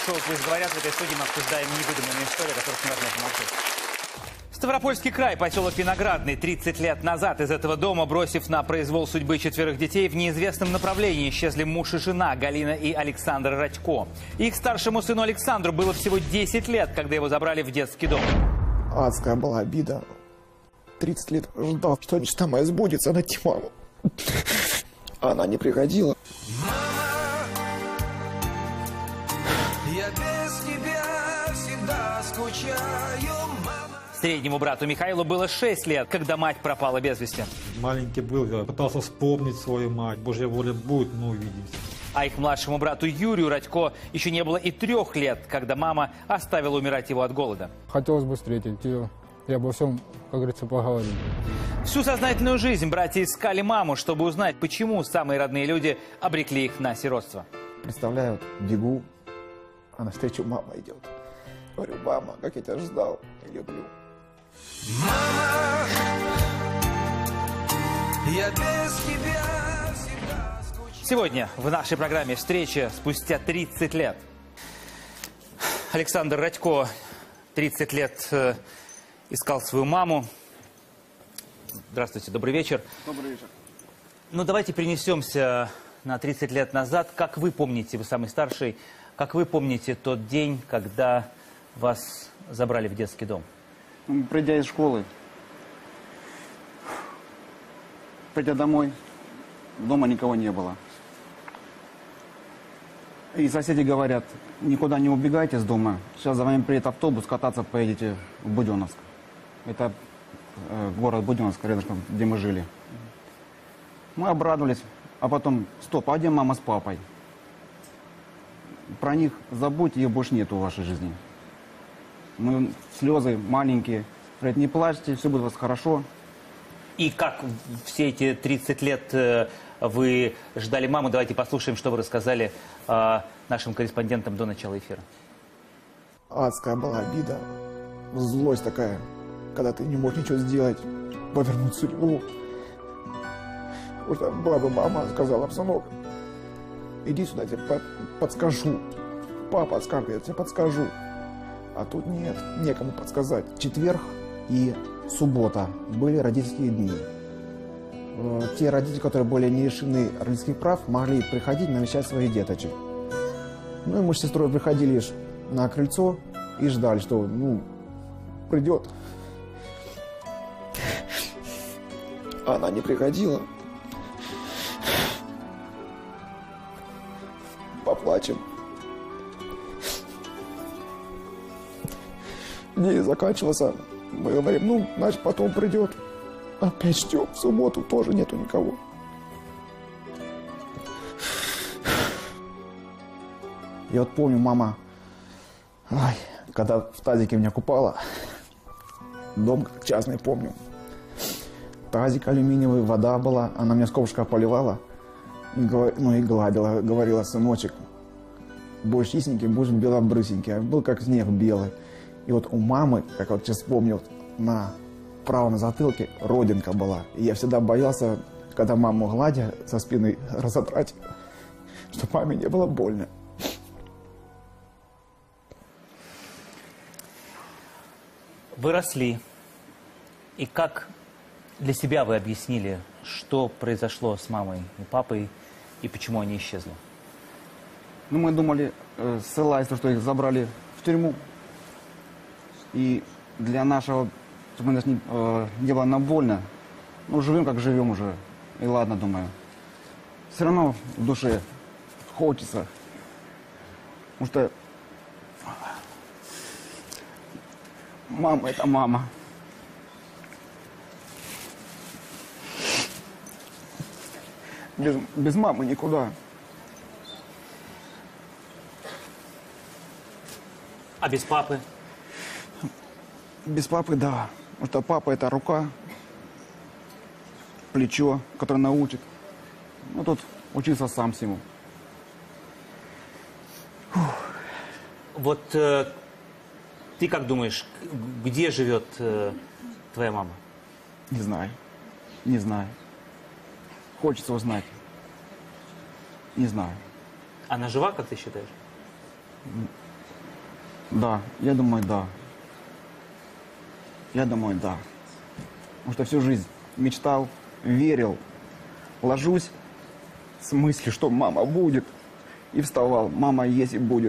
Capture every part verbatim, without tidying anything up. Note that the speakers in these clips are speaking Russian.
Шоу «Пусть говорят». В этой студии мы обсуждаем невыдуманные истории, о которых невозможно молчать. Ставропольский край, поселок Виноградный. тридцать лет назад из этого дома, бросив на произвол судьбы четверых детей, в неизвестном направлении исчезли муж и жена Галина и Александр Радько. Их старшему сыну Александру было всего десять лет, когда его забрали в детский дом. Адская была обида. тридцать лет ждал, что мечта моя сбудется, найти маму. Она не приходила. Я без тебя всегда скучаю, мама. Среднему брату Михаилу было шесть лет, когда мать пропала без вести. Маленький был, я пытался вспомнить свою мать. Божья воля будет, мы увидимся. А их младшему брату Юрию Радько еще не было и трех лет, когда мама оставила умирать его от голода. Хотелось бы встретить ее и обо всем, как говорится, поговорить. Всю сознательную жизнь братья искали маму, чтобы узнать, почему самые родные люди обрекли их на сиротство. Представляю, бегу, а навстречу мама идет. Говорю, мама, как я тебя ждал и люблю. Мама, я без тебя всегда скучаю. Сегодня в нашей программе встреча спустя тридцать лет. Александр Радько тридцать лет э, искал свою маму. Здравствуйте, добрый вечер. Добрый вечер. Ну, давайте перенесемся на тридцать лет назад. Как вы помните, вы самый старший, как вы помните тот день, когда вас забрали в детский дом? Придя из школы, придя домой, дома никого не было. И соседи говорят, никуда не убегайте с дома, сейчас за вами приедет автобус, кататься поедете в Буденновск. Это э, город Буденновск, рядышком, где мы жили. Мы обрадовались, а потом, стоп, а где мама с папой? Про них забудьте, их больше нету в вашей жизни. Мы слезы маленькие, говорят, не плачьте, все будет у вас хорошо. И как все эти тридцать лет э, вы ждали маму? Давайте послушаем, что вы рассказали э, нашим корреспондентам до начала эфира. Адская была обида, злость такая, когда ты не можешь ничего сделать, повернуть судьбу. Потому что была бы мама, сказала, сынок, иди сюда, я тебе подскажу. Папа скажет, я тебе подскажу. А тут нет, некому подсказать. Четверг и суббота были родительские дни. Те родители, которые были не лишены родительских прав, могли приходить навещать своих деточек. Ну и мы с сестрой приходили лишь на крыльцо и ждали, что, ну, придет. Она не приходила. Поплачем. День заканчивался. Мы говорим, ну, значит, потом придет. Опять ждем. В субботу тоже нету никого. Я вот помню, мама, ай, когда в тазике меня купала, Дом как частный помню. тазик алюминиевый, вода была, она меня с ковшика поливала, и, ну и гладила, говорила, сыночек, будешь чистенький, будешь белобрысенький, а был как снег белый. И вот у мамы, как вот сейчас помню, на правом затылке родинка была. И я всегда боялся, когда маму гладя со спины разодрать, чтобы маме не было больно. Вы росли. И как для себя вы объяснили, что произошло с мамой и папой, и почему они исчезли? Ну, мы думали, э, ссылаясь на то, что их забрали в тюрьму. И для нашего, чтобы нас не, э, не было нам больно, ну, живем, как живем уже. И ладно, думаю. Все равно в душе хочется. Потому что мама – это мама. Без, без мамы никуда. А без папы? Без папы, да. Потому что папа – это рука, плечо, которое научит. Ну, тут учился сам всему. Фух. Вот э, ты как думаешь, где живет э, твоя мама? Не знаю. Не знаю. Хочется узнать. Не знаю. Она жива, как ты считаешь? Да, я думаю, да. Я думаю, да. Потому что всю жизнь мечтал, верил. Ложусь с мыслью, что мама будет. И вставал, мама есть и будет.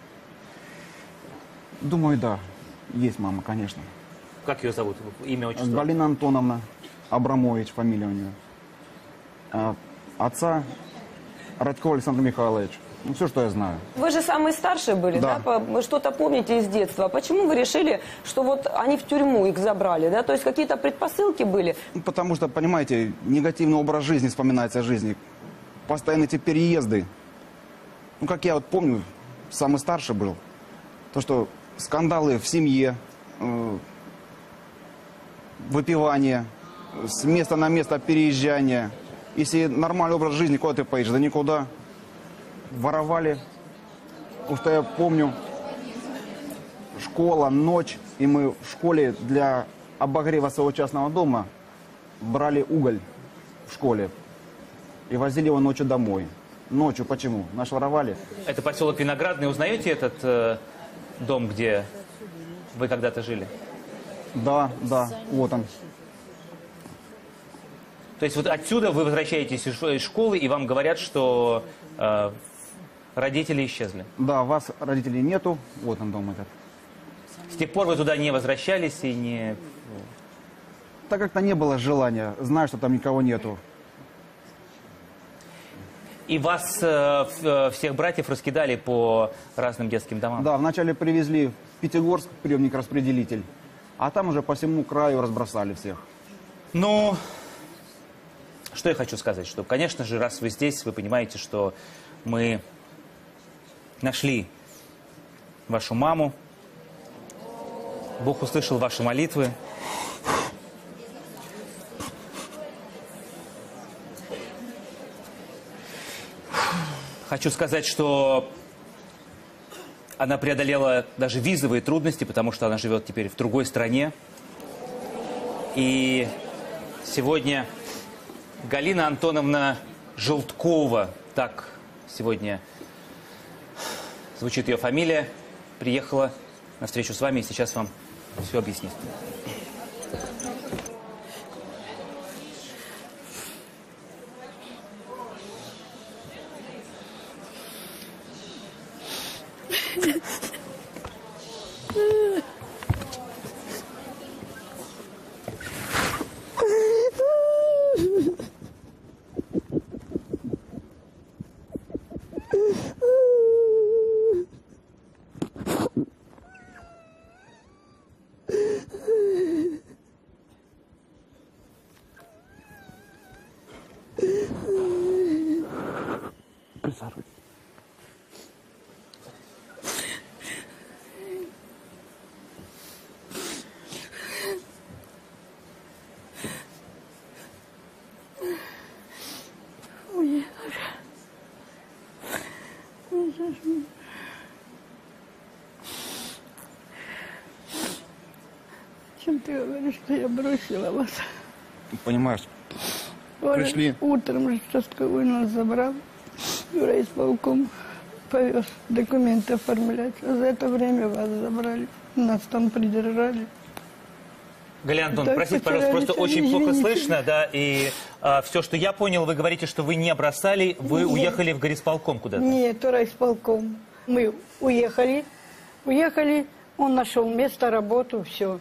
Думаю, да, есть мама, конечно. Как ее зовут? Имя, отчество? Галина Антоновна Абрамович, фамилия у нее. А отца Радько Александр Михайлович. Ну, все, что я знаю. Вы же самые старшие были, да? Да. Вы что-то помните из детства. Почему вы решили, что вот они в тюрьму их забрали, да? То есть какие-то предпосылки были? Ну, потому что, понимаете, негативный образ жизни вспоминается о жизни. Постоянно эти переезды. Ну, как я вот помню, самый старший был. То, что скандалы в семье, э, выпивание, с места на место переезжание. Если нормальный образ жизни, куда ты поедешь? Да никуда. Воровали. Потому что я помню, школа, ночь, и мы в школе для обогрева своего частного дома брали уголь в школе и возили его ночью домой. Ночью почему? Нас воровали. Это поселок Виноградный. Узнаете этот э, дом, где вы когда-то жили? Да, да, вот он. То есть вот отсюда вы возвращаетесь из школы, и вам говорят, что э, родители исчезли? Да, вас родителей нету, вот он дом этот. С тех пор вы туда не возвращались и не... Так как-то не было желания, знаю, что там никого нету. И вас, э, э, всех братьев, раскидали по разным детским домам? Да, вначале привезли в Пятигорск приемник-распределитель, а там уже по всему краю разбросали всех. Ну, что я хочу сказать, что, конечно же, раз вы здесь, вы понимаете, что мы нашли вашу маму, Бог услышал ваши молитвы. Хочу сказать, что она преодолела даже визовые трудности, потому что она живет теперь в другой стране. И сегодня Галина Антоновна Желткова, так сегодня звучит ее фамилия, приехала на встречу с вами и сейчас вам все объяснит. Присаживайтесь. Чем ты говоришь, что я бросила вас? Понимаешь, Оля пришли. Утром же участковый нас забрал. Юра исполком повез документы оформлять. А за это время вас забрали. Нас там придержали. Галина Антоновна, Так, простите, пожалуйста, просто потерялись, очень извините. плохо слышно, да, и а, все, что я понял, вы говорите, что вы не бросали, вы Нет. уехали в горисполком куда-то. Нет, райисполком. Мы уехали, уехали, он нашел место, работу, все.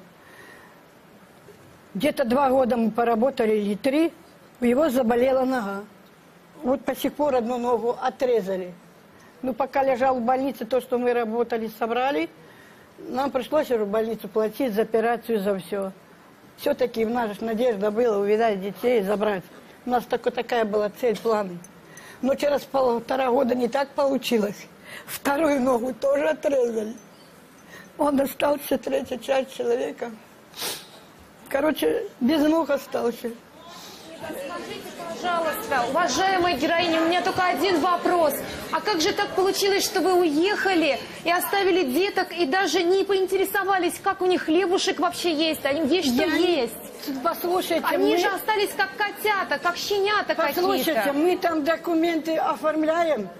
Где-то два года мы поработали, или три, у него заболела нога. Вот по сих пор одну ногу отрезали. Ну, пока лежал в больнице, то, что мы работали, собрали, нам пришлось уже в больницу платить за операцию, за все. Все-таки наша надежда была увидать детей и забрать. У нас такой, такая была цель, планы. Но через полтора года не так получилось. Вторую ногу тоже отрезали. Он остался, третья часть человека. Короче, без ног остался. Скажите, пожалуйста, уважаемая героиня, у меня только один вопрос. А как же так получилось, что вы уехали и оставили деток, и даже не поинтересовались, как у них хлебушек вообще есть, а им есть что Я есть? не- Послушайте, Они мы... же остались как котята, как щенята Послушайте, какие-то. мы там документы оформляем.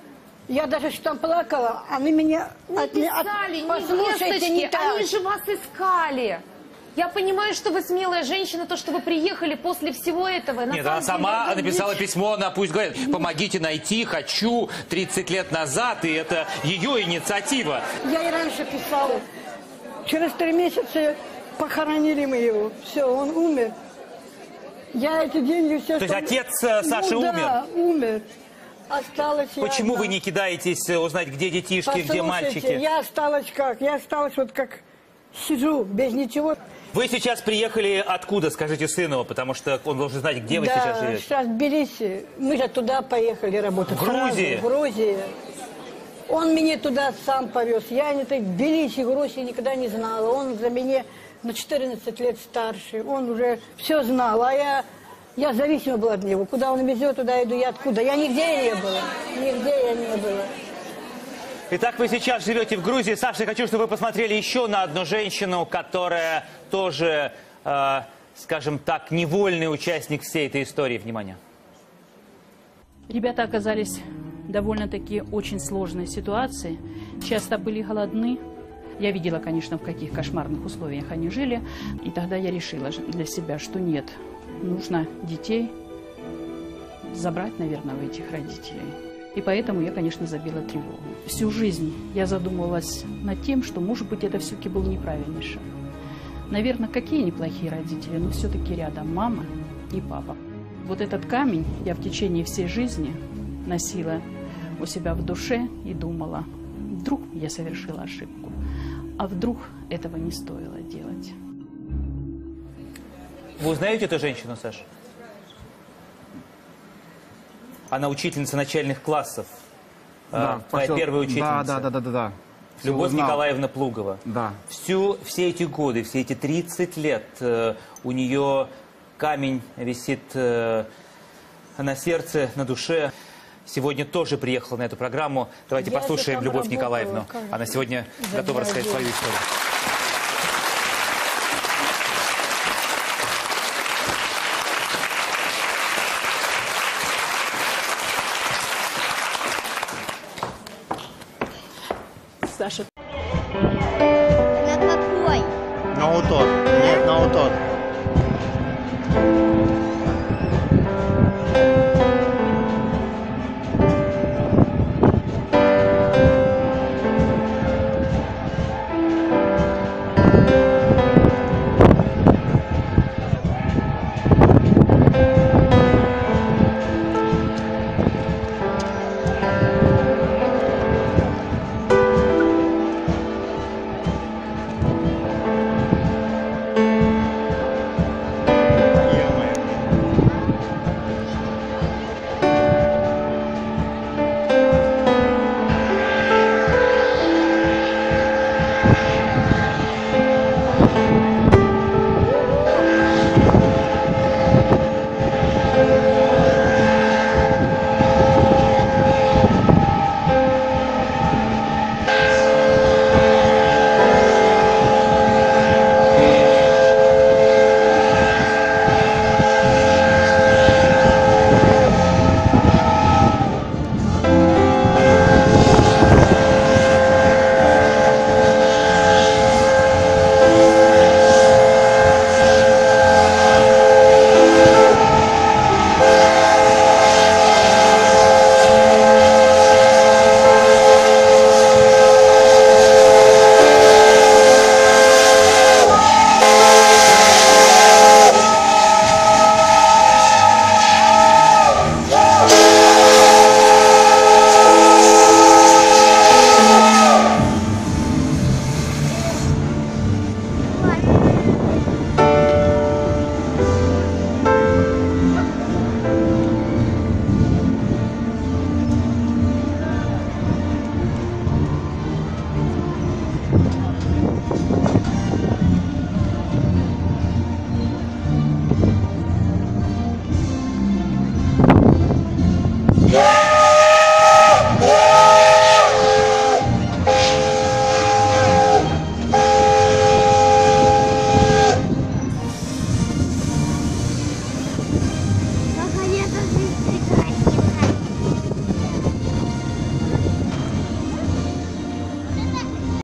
Я даже что там плакала, они меня... Не от- от- писали, послушайте, не невесточки, так. они же вас искали. Я понимаю, что вы смелая женщина, то, что вы приехали после всего этого. На Нет, самом она сама деле, это написала дичь. письмо, она пусть говорит, помогите найти, хочу, тридцать лет назад, и это ее инициатива. Я и раньше писала. Через три месяца похоронили мы его. Все, он умер. Я эти деньги все... То есть отец э, Саши ну, умер? Да, умер. Осталась я Почему одна. вы не кидаетесь э, узнать, где детишки, где Послушайте, мальчики? я осталась как? Я осталась вот как сижу, без ничего. Вы сейчас приехали откуда, скажите сыну, потому что он должен знать, где вы да, сейчас живете. сейчас в Тбилиси. Мы же туда поехали работать. В Грузии? Сразу, в Грузии. Он меня туда сам повез. Я не так в Тбилиси, Грузии никогда не знала. Он за меня на четырнадцать лет старше. Он уже все знал. А я, я зависима была от него. Куда он везет, туда иду я. Откуда? Я нигде не была. Нигде я не была. Итак, вы сейчас живете в Грузии. Саша, я хочу, чтобы вы посмотрели еще на одну женщину, которая тоже, э, скажем так, невольный участник всей этой истории. Внимание. Ребята оказались в довольно-таки очень сложной ситуации. Часто были голодны. Я видела, конечно, в каких кошмарных условиях они жили. И тогда я решила для себя, что нет, нужно детей забрать, наверное, у этих родителей. И поэтому я, конечно, забила тревогу. Всю жизнь я задумывалась над тем, что, может быть, это все-таки был неправильный шаг. Наверное, какие неплохие родители, но все-таки рядом мама и папа. Вот этот камень я в течение всей жизни носила у себя в душе и думала, вдруг я совершила ошибку, а вдруг этого не стоило делать. Вы узнаете эту женщину, Саша? Она учительница начальных классов. Да, э, твоя пошел- первая учительница. Да, да, да, да, да, да. Всё Любовь узнал. Николаевна Плугова. Да. Всю, все эти годы, все эти тридцать лет э, у нее камень висит э, на сердце, на душе. Сегодня тоже приехала на эту программу. Давайте Я же послушаем там Любовь работала, Николаевну. как же. Она сегодня За готова два рассказать года. свою историю.